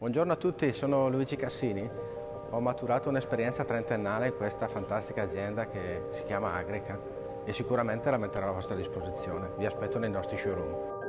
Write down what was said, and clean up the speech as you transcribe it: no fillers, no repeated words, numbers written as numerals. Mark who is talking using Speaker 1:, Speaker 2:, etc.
Speaker 1: Buongiorno a tutti, sono Luigi Cassini. Ho maturato un'esperienza trentennale in questa fantastica azienda che si chiama Agrica e sicuramente la metterò a vostra disposizione. Vi aspetto nei nostri showroom.